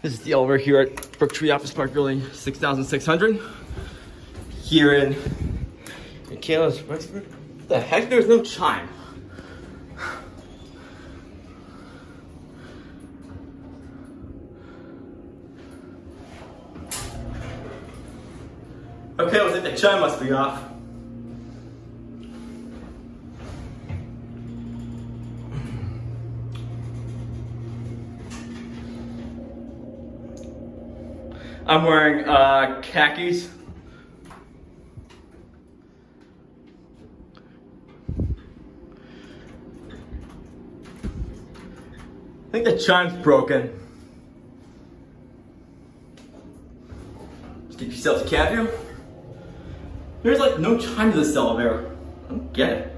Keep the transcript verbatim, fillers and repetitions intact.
This is the elevator here at Brooktree Office Park building six thousand six hundred. Here in McCandless, Wexford. What the heck? There's no chime. Okay, looks like the chime must be off. I'm wearing uh, khakis. I think the chime's broken. Just get yourself a cab view. There's like no chime to this elevator. I don't get it.